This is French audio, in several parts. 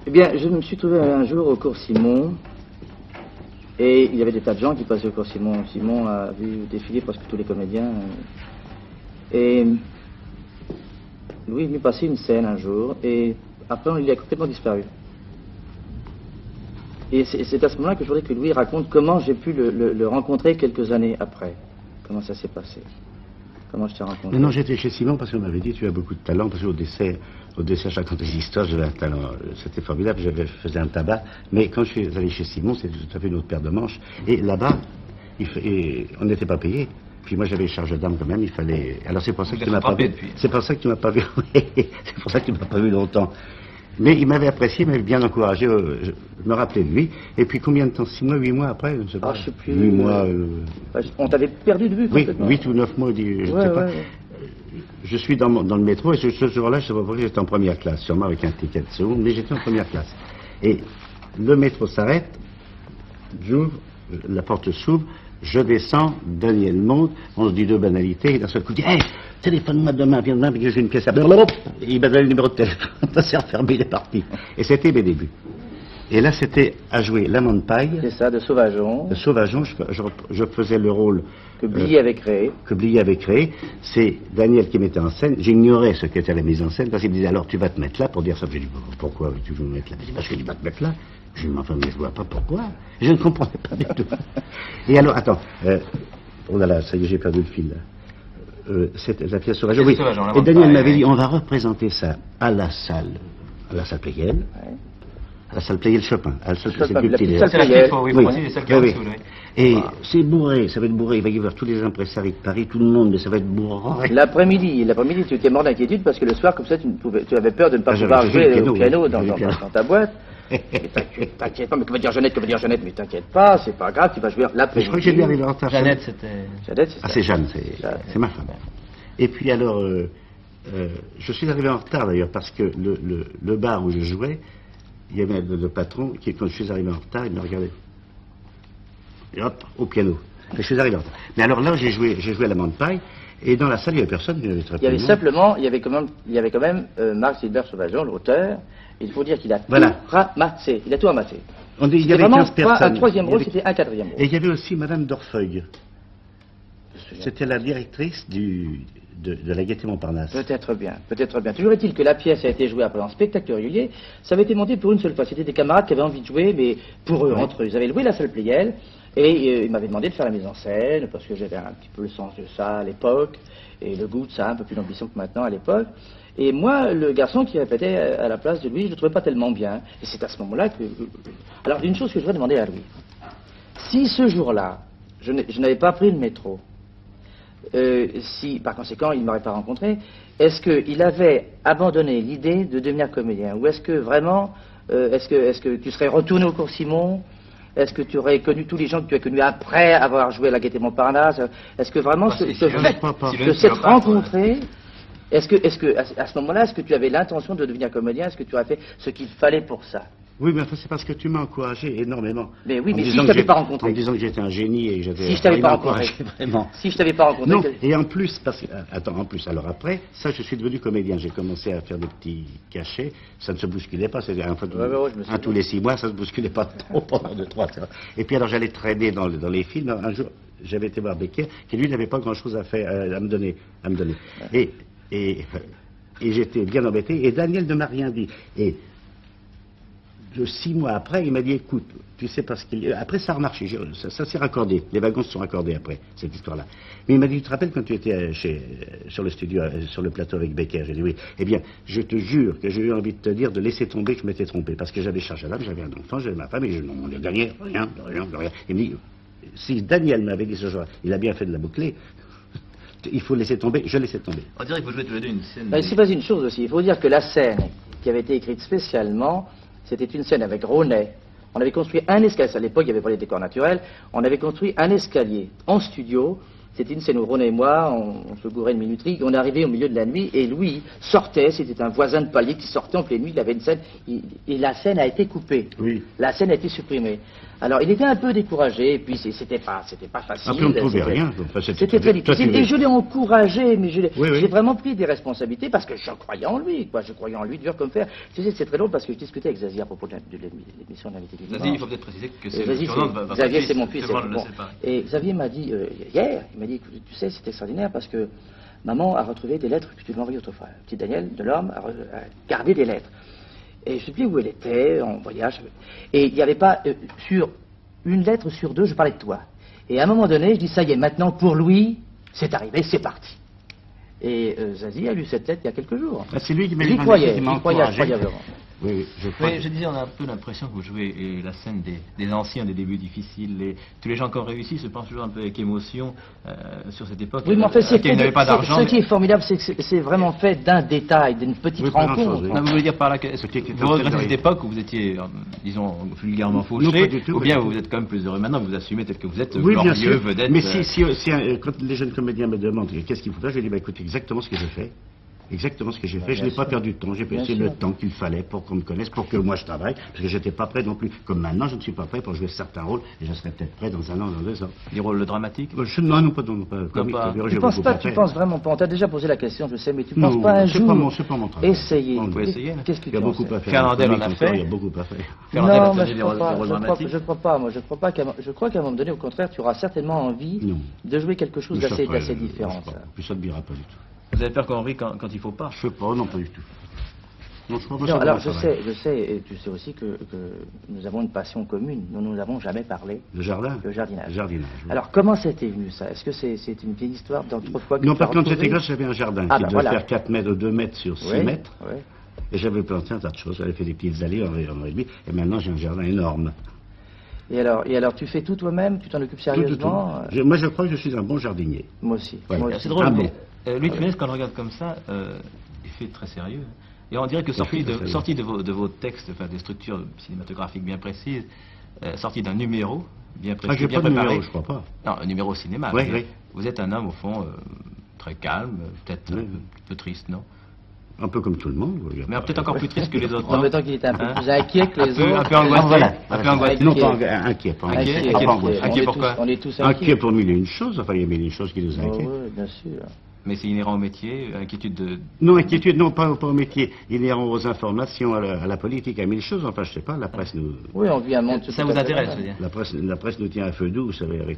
Eh bien, je me suis trouvé un jour au cours Simon, et il y avait des tas de gens qui passaient au cours Simon. Simon a vu défiler presque tous les comédiens. Et Louis est venu passer une scène un jour, et après, il a complètement disparu. Et c'est à ce moment-là que je voudrais que Louis raconte comment j'ai pu le rencontrer quelques années après. Comment ça s'est passé. Comment je t'ai rencontré. Non, j'étais chez Simon parce qu'on m'avait dit tu as beaucoup de talent, parce qu'au décès, je racontais des histoires, j'avais un talent, c'était formidable, je faisais un tabac, mais quand je suis allé chez Simon, c'était tout à fait une autre paire de manches, et là-bas, on n'était pas payé. Puis moi j'avais charge d'âme quand même, il fallait... Alors c'est pour ça que tu m'as pas vu. C'est pour ça que tu m'as pas vu. C'est pour ça que tu m'as pas vu longtemps. Mais il m'avait apprécié, il m'avait bien encouragé, je me rappelais de lui. Et puis combien de temps? 6 mois, 8 mois après? Je sais pas. Ah, je sais plus. 8 mois... On t'avait perdu de vue complètement. Oui, 8 ou 9 mois, je ne sais pas. Ouais. Je suis dans le métro et ce jour-là, je sais pas pourquoi j'étais en première classe, sûrement avec un ticket de seconde, mais j'étais en première classe. Et le métro s'arrête, j'ouvre, la porte s'ouvre, je descends, Daniel monte, on se dit deux banalités, et d'un seul coup, il dit, hey, téléphone-moi demain, viens demain, parce que j'ai une pièce à... Et il m'a donné le numéro de téléphone, ça s'est refermé, il est parti. Et c'était mes débuts. Et là, c'était à jouer l'amant de paille. C'est ça, de Sauvageon. De Sauvageon, je faisais le rôle... Que Blier avait créé. Que Blier avait créé. C'est Daniel qui mettait en scène. J'ignorais ce qu'était la mise en scène, parce qu'il me disait, alors tu vas te mettre là pour dire ça. J'ai dit, pourquoi tu veux me mettre là? Parce que tu vas te mettre là. Je me dis, mais je vois pas pourquoi. Je ne comprenais pas du tout. Et alors, attends, oh là là, ça y est, j'ai perdu le fil, là. C'était la pièce Sauvageon. Oui. Et Daniel m'avait dit, on va représenter ça à la salle Pleyel. Ouais. À la salle Pleyel Chopin. À la salle Pleyel, c'est la Pleyel. Oui, oui, c'est celle qui est et c'est bourré, ça va être bourré. Il va y avoir tous les impresarios de Paris, tout le monde, mais ça va être bourré. L'après-midi, tu étais mort d'inquiétude parce que le soir, comme ça, tu avais peur de ne pas pouvoir jouer au piano dans ta boîte. T'inquiète pas, mais que veut dire Jeannette, mais t'inquiète pas, c'est pas grave, tu vas jouer l'après-midi. Je crois que j'ai bien arrivé en retard. Jeannette, c'était... Jeannette, c'est ça. Ah, c'est Jeanne, c'est ma femme. Et puis alors, je suis arrivé en retard d'ailleurs, parce que le bar où je jouais, il y avait le patron qui, quand je suis arrivé en retard, il me regardait. Et hop, au piano. Et je suis arrivé en retard. Mais alors là, j'ai joué à l'amant de paille, et dans la salle, il n'y avait personne. Il y avait simplement, il y avait quand même Marc Gilbert Sauvageon, l'auteur. Il faut dire qu'il a tout ramassé. Il a tout ramassé. Il y avait 15 personnes. Un troisième rôle, c'était un quatrième rôle. Et il y avait aussi Madame d'Orfeuille. C'était la directrice de la Gaîté Montparnasse. Peut-être bien. Toujours est-il que la pièce a été jouée après en spectacle régulier. Ça avait été monté pour une seule fois. C'était des camarades qui avaient envie de jouer, mais pour eux, entre eux. Ils avaient loué la salle Pleyel, et ils m'avaient demandé de faire la mise en scène, parce que j'avais un petit peu le sens de ça à l'époque, et le goût de ça, un peu plus d'ambition que maintenant à l'époque. Et moi, le garçon qui répétait à la place de Louis, je le trouvais pas tellement bien. Et c'est à ce moment-là que... Alors, une chose que je voudrais demander à Louis. Si ce jour-là, je n'avais pas pris le métro, si, par conséquent, il ne m'aurait pas rencontré, est-ce qu'il avait abandonné l'idée de devenir comédien? Ou est-ce que vraiment, est-ce que tu serais retourné au cours Simon? Est-ce que tu aurais connu tous les gens que tu as connus après avoir joué à la Gaîté Montparnasse? Est-ce que vraiment ce fait de s'être rencontré... Est-ce que, à ce moment-là, est-ce que tu avais l'intention de devenir comédien? Est-ce que tu as fait ce qu'il fallait pour ça? Oui, mais enfin, c'est parce que tu m'as encouragé énormément. Mais oui, mais si je t'avais pas rencontré. En disant que j'étais un génie et que j'avais... Si je t'avais pas rencontré. Vraiment. Si je t'avais pas rencontré. Non, et en plus, alors après, ça, je suis devenu comédien. J'ai commencé à faire des petits cachets. Ça ne se bousculait pas. C'était un tous les 6 mois, ça ne se bousculait pas trop pendant 2-3. Et puis alors, j'allais traîner dans les films. Un jour, j'avais été voir Becker, qui lui n'avait pas grand-chose à me donner. Et j'étais bien embêté, et Daniel ne m'a rien dit. Et 6 mois après, il m'a dit, écoute, tu sais, parce que... Après, ça a remarché, ça s'est raccordé, les wagons se sont raccordés après, cette histoire-là. Mais il m'a dit, tu te rappelles quand tu étais sur le studio, sur le plateau avec Becker? J'ai dit, oui. Eh bien, je te jure que j'ai eu envie de te dire de laisser tomber que je m'étais trompé, parce que j'avais chargé l'âme, j'avais un enfant, j'avais ma femme, et on ne gagnait rien. Il me dit, si Daniel m'avait dit ce jour-là, il a bien fait de la boucler, il faut laisser tomber, je laissais tomber. On dirait qu'il faut jouer tous les deux une scène. C'est pas une chose aussi, il faut dire que la scène qui avait été écrite spécialement, c'était une scène avec Ronet. On avait construit un escalier, à l'époque il n'y avait pas les décors naturels, on avait construit un escalier en studio C'était une scène où Rona et moi, on se bourrait de minuterie, on est arrivé au milieu de la nuit, et Louis sortait, c'était un voisin de palier qui sortait en pleine nuit, il avait une scène, et la scène a été coupée. Oui. La scène a été supprimée. Alors, il était un peu découragé, et puis c'était pas facile. Après, on ne trouvait rien. Enfin, c'était très difficile, et je l'ai encouragé, mais j'ai oui. vraiment pris des responsabilités, parce que je croyais en lui, quoi. Je croyais en lui, dur comme fer. Tu sais, c'est très drôle, parce que je discutais avec Zazie à propos de l'émission de l'invité du dimanche. Zazie, il faut peut-être préciser que c'est Xavier, c'est mon fils. Bon. Et Xavier m'a dit, hier, il m'a dit, tu sais, c'est extraordinaire, parce que maman a retrouvé des lettres que tu lui as envoyées autrefois. Petit Daniel Delorme a gardé des lettres. Et je ne sais plus où elle était, en voyage. Et il n'y avait pas, sur une lettre sur deux, je parlais de toi. Et à un moment donné, je dis, ça y est, maintenant, pour Louis, c'est arrivé, c'est parti. Et Zazie a lu cette lettre il y a quelques jours. Ah, c'est lui qui m'a dit, il croyait vraiment. Oui, je disais, on a un peu l'impression que vous jouez la scène des anciens, des débuts difficiles. Tous les gens qui ont réussi se pensent toujours un peu avec émotion sur cette époque. Oui, mais en fait, il n'y avait pas d'argent. Ce qui est formidable, c'est que c'est vraiment fait d'un détail, d'une petite rencontre. Non, vous voulez dire par là que vous regrettez cette époque où vous étiez, disons, vulgairement fauché, ou bien vous êtes quand même plus heureux maintenant, vous assumez tel que vous êtes glorieux, vedette. Mais quand les jeunes comédiens me demandent qu'est-ce qu'il faut faire, je dis, bah, écoute, exactement ce que j'ai fait. Exactement ce que j'ai fait. Je n'ai pas perdu de temps. J'ai passé le temps qu'il fallait pour qu'on me connaisse, pour que moi je travaille, parce que je n'étais pas prêt non plus. Comme maintenant, je ne suis pas prêt pour jouer certains rôles, et je serai peut-être prêt dans un an, dans 2 ans. Des rôles dramatiques? Non, pas comique. Tu penses vraiment pas. On t'a déjà posé la question, je sais, mais tu penses pas un jour. C'est pas mon travail. Essayer. Vous pouvez essayer. Qu'est-ce que il y a beaucoup à faire. Fernandel en a fait. Il y a beaucoup à faire. Non, mais je crois pas. Moi, je crois qu'à un moment donné, au contraire, tu auras certainement envie de jouer quelque chose d'assez différent. Puis ça ne te dira pas du tout. Vous avez peur qu'on rit quand il ne faut pas? Je sais pas, non, pas du tout. Non, alors je sais, et tu sais aussi que nous avons une passion commune. Nous n'avons jamais parlé. Le jardin? Le jardinage. Le jardinage. Oui. Alors comment c'était venu ça? Est-ce que c'est une vieille histoire d'autrefois? Non, par contre, c'était grâce, j'avais un jardin qui devait faire 4 mètres ou 2 mètres sur 6 mètres. Oui. Et j'avais planté un tas de choses. J'avais fait des petites allées en et demi. Et maintenant, j'ai un jardin énorme. Et alors, tu fais tout toi-même? Tu t'en occupes sérieusement? Moi, je crois que je suis un bon jardinier. Moi aussi. Voilà. C'est drôle, mais Louis de Funès, quand on regarde comme ça, il fait très sérieux. Et on dirait que sorti de vos textes, enfin des structures cinématographiques bien précises, sorti d'un numéro bien précis, bien préparé. Numéro, je crois pas. Non, un numéro cinéma. Oui, oui. Vous êtes un homme, au fond, très calme, peut-être un peu triste, non? Un peu comme tout le monde. Mais peut-être encore plus triste que les autres. En même temps qu'il était un peu plus inquiet que les autres. Un peu angoissé. Un peu angoissé. Non, pas inquiet. Inquiet pourquoi? On est tous inquiets. Inquiet pour mille et une choses. Enfin, il y a mille et une choses qui nous inquiètent. Oui, bien sûr. Mais c'est inhérent au métier, inquiétude de... Non, inquiétude, non, pas au métier. Inhérent aux informations, à la politique, à mille choses. Enfin, je sais pas, la presse nous... Oui, on vit un monde... Ça vous intéresse, je veux dire. La presse nous tient à feu doux, vous savez, avec...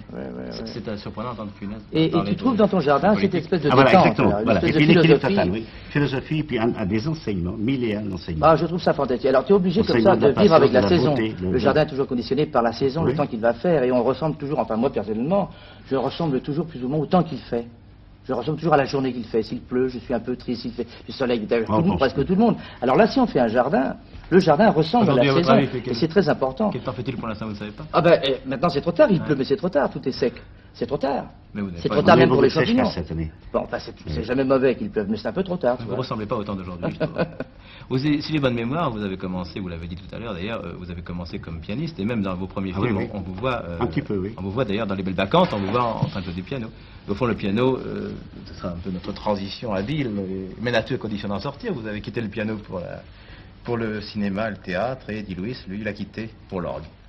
C'est surprenant d'entendre Funès. Et tu trouves dans ton jardin cette espèce de détente. Voilà, exactement. Voilà. Et puis l'équilibre total, oui. Philosophie, puis des enseignements, 1001 enseignements. Ah, je trouve ça fantastique. Alors, tu es obligé comme ça de vivre avec la saison. Le jardin est toujours conditionné par la saison, le temps qu'il va faire, et on ressemble toujours, enfin moi personnellement, je ressemble toujours plus ou moins au temps qu'il fait. Je ressemble toujours à la journée qu'il fait. S'il pleut, je suis un peu triste. S'il fait du soleil, presque tout le monde. Alors là, si on fait un jardin, le jardin ressemble à la saison. Et c'est très important. Quel temps fait-il pour l'instant, vous ne savez pas? Ah ben, maintenant c'est trop tard. Il pleut, mais c'est trop tard. Tout est sec. C'est trop tard. C'est trop tard même pour les champignons. Bon, enfin, c'est jamais mauvais qu'il pleuve, mais c'est un peu trop tard. Vous ne ressemblez pas au temps d'aujourd'hui. Si j'ai bonne mémoire, vous avez commencé, vous l'avez dit tout à l'heure d'ailleurs, vous avez commencé comme pianiste, et même dans vos premiers films, on vous voit... un petit peu, oui. On vous voit d'ailleurs dans Les Belles Vacances, on vous voit en train de jouer du piano. Au fond, le piano, ce sera un peu notre transition habile, mais à toutes conditions d'en sortir. Vous avez quitté le piano pour le cinéma, le théâtre, et Eddie Louis, lui, il a quitté pour l'orgue.